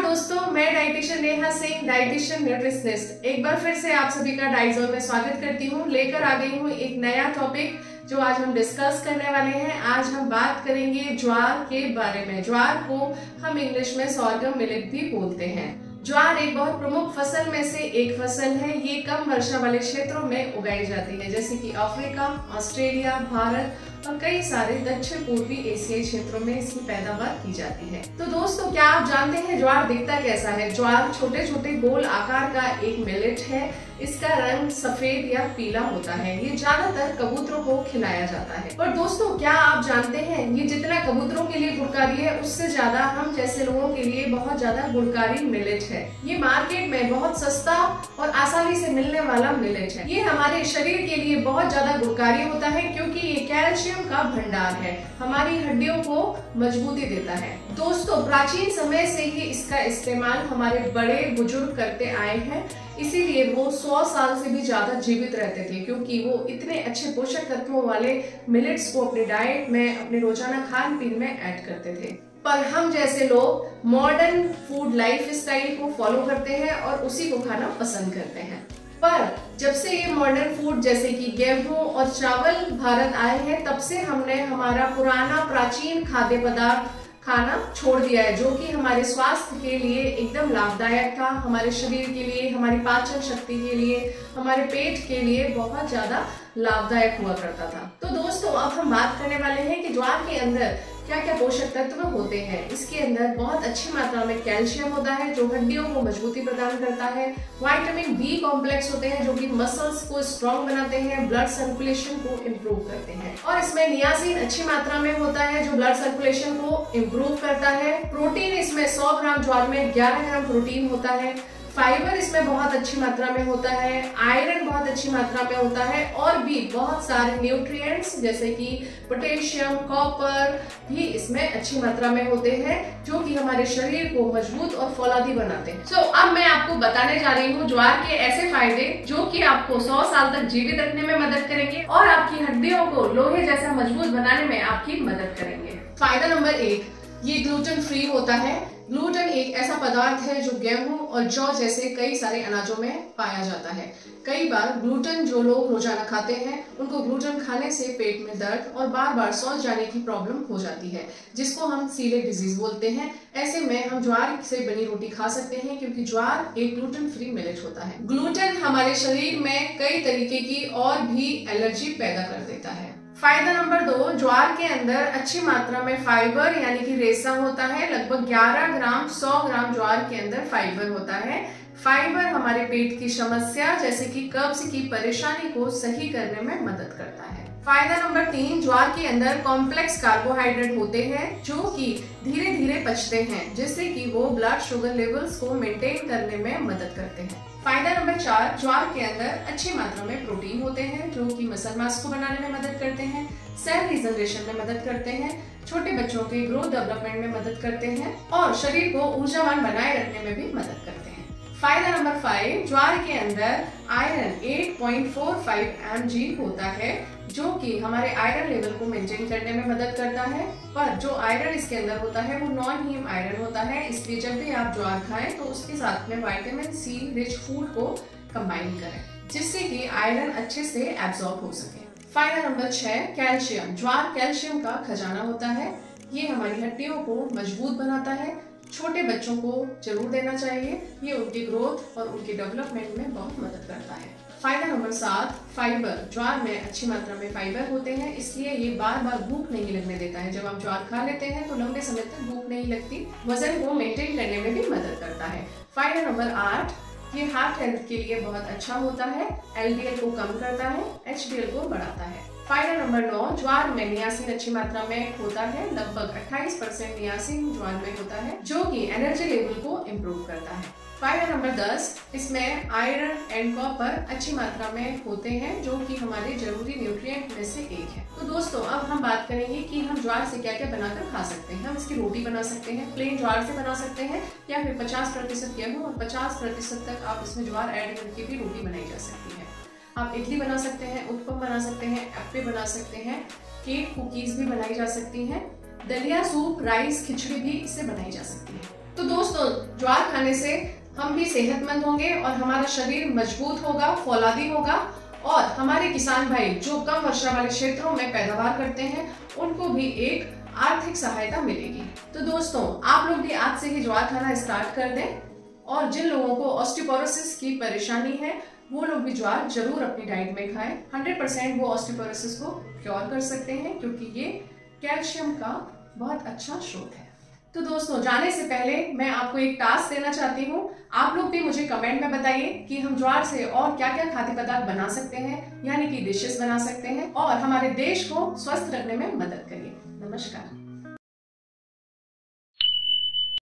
दोस्तों, मैं dietitian Neha Singh, dietitian nutritionist, एक बार फिर से आप सभी का डाइट जोन में स्वागत करती हूँ। लेकर आ गई हूँ एक नया टॉपिक जो आज हम डिस्कस करने वाले हैं। आज हम बात करेंगे ज्वार के बारे में। ज्वार को हम इंग्लिश में सोरगम मिलेट भी बोलते हैं। ज्वार एक बहुत प्रमुख फसल में से एक फसल है। ये कम वर्षा वाले क्षेत्रों में उगाई जाती है, जैसे कि अफ्रीका, ऑस्ट्रेलिया, भारत और कई सारे दक्षिण पूर्वी एशियाई क्षेत्रों में इसकी पैदावार की जाती है। तो दोस्तों, क्या आप जानते हैं ज्वार दिखता कैसा है? ज्वार छोटे छोटे गोल आकार का एक मिलेट है। इसका रंग सफेद या पीला होता है। ये ज्यादातर कबूतरों को खिलाया जाता है। पर दोस्तों, क्या आप जानते हैं ये जितना कबूतरों के लिए गुणकारी है, उससे ज्यादा हम जैसे लोगों के लिए बहुत ज्यादा गुणकारी मिलेट है। ये मार्केट में बहुत सस्ता और आसानी से मिलने वाला मिलेट है। ये हमारे शरीर के लिए बहुत ज्यादा गुणकारी होता है, क्योंकि ये कैल्शियम का भंडार है। हमारी हड्डियों को मजबूती देता है। दोस्तों, प्राचीन समय से ही इसका इस्तेमाल हमारे बड़े बुजुर्ग करते आए हैं, इसीलिए वो 100 साल से भी ज्यादा जीवित रहते थे, क्योंकि वो इतने अच्छे पोषक तत्वों वाले मिलेट्स को अपने डाइट में, अपने रोजाना खान पीन में ऐड करते थे। पर हम जैसे लोग मॉडर्न फूड लाइफ स्टाइल को फॉलो करते हैं और उसी को खाना पसंद करते हैं। पर जब से ये मॉडर्न फूड जैसे कि गेहूं और चावल भारत आए हैं, तब से हमने हमारा पुराना प्राचीन खाद्य पदार्थ खाना छोड़ दिया है, जो कि हमारे स्वास्थ्य के लिए एकदम लाभदायक था। हमारे शरीर के लिए, हमारी पाचन शक्ति के लिए, हमारे पेट के लिए बहुत ज्यादा लाभदायक हुआ करता था। तो दोस्तों, अब हम बात करने वाले हैं कि ज्वार के अंदर क्या क्या पोषक तत्व होते हैं। इसके अंदर बहुत अच्छी मात्रा में कैल्शियम होता है, जो हड्डियों को मजबूती प्रदान करता है। विटामिन बी कॉम्प्लेक्स होते हैं, जो कि मसल्स को स्ट्रॉन्ग बनाते हैं, ब्लड सर्कुलेशन को इम्प्रूव करते हैं। और इसमें नियासिन अच्छी मात्रा में होता है, जो ब्लड सर्कुलेशन को इम्प्रूव करता है। प्रोटीन इसमें 100 ग्राम ज्वार में 11 ग्राम प्रोटीन होता है। फाइबर इसमें बहुत अच्छी मात्रा में होता है। आयरन बहुत अच्छी मात्रा में होता है, और भी बहुत सारे न्यूट्रिएंट्स जैसे कि पोटेशियम, कॉपर भी इसमें अच्छी मात्रा में होते हैं, जो कि हमारे शरीर को मजबूत और फौलादी बनाते हैं। अब मैं आपको बताने जा रही हूँ ज्वार के ऐसे फायदे जो कि आपको 100 साल तक जीवित रखने में मदद करेंगे और आपकी हड्डियों को लोहे जैसा मजबूत बनाने में आपकी मदद करेंगे। फायदा नंबर 1, ये ग्लूटेन फ्री होता है। ग्लूटेन एक ऐसा पदार्थ है जो गेहूं और जौ जैसे कई सारे अनाजों में पाया जाता है। कई बार ग्लूटेन जो लोग रोजाना खाते हैं, उनको ग्लूटेन खाने से पेट में दर्द और बार बार सौंध जाने की प्रॉब्लम हो जाती है, जिसको हम सीलिएक डिजीज बोलते हैं। ऐसे में हम ज्वार से बनी रोटी खा सकते हैं, क्योंकि ज्वार एक ग्लूटेन फ्री मिलेट होता है। ग्लूटेन हमारे शरीर में कई तरीके की और भी एलर्जी पैदा कर देता है। फायदा नंबर 2, ज्वार के अंदर अच्छी मात्रा में फाइबर यानी कि रेशा होता है। लगभग 11 ग्राम 100 ग्राम ज्वार के अंदर फाइबर होता है। फाइबर हमारे पेट की समस्या जैसे कि कब्ज की परेशानी को सही करने में मदद करता है। फायदा नंबर 3, ज्वार के अंदर कॉम्प्लेक्स कार्बोहाइड्रेट होते हैं, जो कि धीरे धीरे पचते हैं, जिससे कि वो ब्लड शुगर लेवल्स को मेंटेन करने में मदद करते हैं। फायदा नंबर 4, ज्वार के अंदर अच्छी मात्रा में प्रोटीन होते हैं, जो कि मसल मास को बनाने में मदद करते हैं, सेल रिजनरेशन में मदद करते हैं, छोटे बच्चों के ग्रोथ डेवलपमेंट में मदद करते हैं और शरीर को ऊर्जावान बनाए रखने में भी मदद करते हैं। फायदा नंबर 5, ज्वार के अंदर आयरन 8.45 mg होता है, जो कि हमारे आयरन लेवल को मेंटेन करने में मदद करता है। पर जो आयरन इसके अंदर होता है वो नॉन हीम आयरन होता है, इसलिए जब भी आप ज्वार खाएं तो उसके साथ में विटामिन सी रिच फूड को कंबाइन करें, जिससे कि आयरन अच्छे से एब्जॉर्ब हो सके। फायदा नंबर 6, कैल्शियम। ज्वार कैल्शियम का खजाना होता है। ये हमारी हड्डियों को मजबूत बनाता है। छोटे बच्चों को जरूर देना चाहिए, ये उनकी ग्रोथ और उनके डेवलपमेंट में बहुत मदद करता है। फायदा नंबर 7, फाइबर। ज्वार में अच्छी मात्रा में फाइबर होते हैं, इसलिए ये बार बार भूख नहीं लगने देता है। जब आप ज्वार खा लेते हैं तो लंबे समय तक भूख नहीं लगती। वजन को मेंटेन करने में भी मदद करता है। फायदा नंबर 8, ये हार्ट हेल्थ के लिए बहुत अच्छा होता है। LDL को कम करता है, HDL को बढ़ाता है। फायदा नंबर 9, ज्वार में नियासिन अच्छी मात्रा में होता है। लगभग 28% नियासिन ज्वार में होता है, जो कि एनर्जी लेवल को इम्प्रूव करता है। फायदा नंबर 10, इसमें आयरन एंड कॉपर अच्छी मात्रा में होते हैं, जो कि हमारे जरूरी न्यूट्रिएंट में से एक है। तो दोस्तों, अब हम बात करेंगे कि हम ज्वार से क्या क्या बनाकर खा सकते हैं। हम इसकी रोटी बना सकते हैं, प्लेन ज्वार से बना सकते हैं, या फिर 50% गेहूं और 50% तक आप इसमें ज्वार ऐड करके भी रोटी बनाई जा सकती है। आप इडली बना सकते हैं, उत्पम बना सकते हैं, अप्पे बना सकते हैं, केक कुकीज भी बनाई जा सकती हैं, दलिया, सूप, राइस, खिचड़ी भी इससे बनाई जा सकती है। तो दोस्तों, ज्वार खाने से हम भी सेहतमंद होंगे और हमारा शरीर मजबूत होगा, फौलादी होगा और हमारे किसान भाई जो कम वर्षा वाले क्षेत्रों में पैदावार करते हैं उनको भी एक आर्थिक सहायता मिलेगी। तो दोस्तों, आप लोग भी आज से ही ज्वार खाना स्टार्ट कर दें और जिन लोगों को ऑस्टियोपोरोसिस की परेशानी है वो लोग भी ज्वार जरूर अपनी डाइट में खाएं। 100% वो ऑस्टियोपोरोसिस को क्योर कर सकते हैं क्योंकि ये कैल्शियम का बहुत अच्छा स्रोत है। तो दोस्तों, जाने से पहले मैं आपको एक टास्क देना चाहती हूँ। आप लोग भी मुझे कमेंट में बताइए कि हम ज्वार से और क्या क्या खाद्य पदार्थ बना सकते हैं, यानी कि डिशेस बना सकते हैं और हमारे देश को स्वस्थ रखने में मदद करिए। नमस्कार।